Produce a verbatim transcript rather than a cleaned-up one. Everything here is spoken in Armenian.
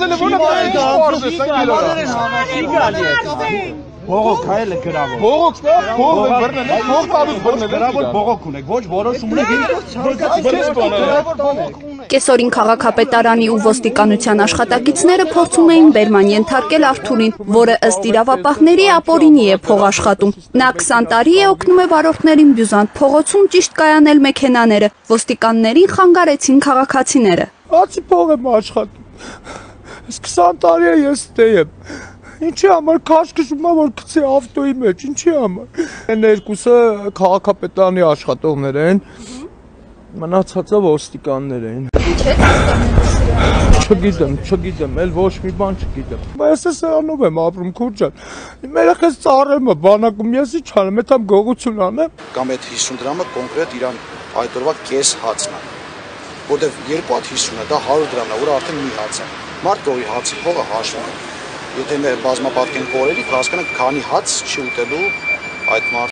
Տելեֆոնը Բողոք հայելը գրավոր։ Բողոք դա, բողոք բռնել, բողոք տալուց բռնել։ Գրավոր բողոք ունեք, ոչ որոշում ունեք։ Կեսօրին քաղաքապետարանի ու ոստիկանության աշխատակիցները փորձում էին բերման ենթարկել Արթուրին, որը ըստ իրավապահների ապօրինի է փող աշխատում։ Նա քսան տարի է օգնում է վարորդներին Բյուզանտ փողոցում ճիշտ կայանել մեքենաները։ Ոստիկաններին խանգարեցին քաղաքացիները։ Բացի փող եմ աշխատում։ քսան տարի է ես ստե եմ։ Ինչի համար քաշ քշում եմ որ գցի ավտոյի մեջ, ինչի համար։ Այն երկուսը քաղաքապետարանի աշխատողներ են, մնացածը ոստիկաններ են։ Չգիտեմ, չգիտեմ, էլ ոչ մի բան չգիտեմ։ Ես սրանով եմ ապրում քուրջան։ Իմ երեխաս ծառեմ է բանակում, ես ինչ անեմ, այդ համ գողություն անեմ։ Կամ այդ հիսուն դրամը կոնկրետ իրան այդ օրվա կես հացն է։ Որտեվ երկու հատ հիսուն է, դա հարյուր դրամն է, որը արդեն մի հաց է։ Մարդ գողի հացի փողը հաշվում է։ Եթե մեր բազմապատկեն կորերի, կհասկանանք քանի հաց չի ուտելու այդ մարդ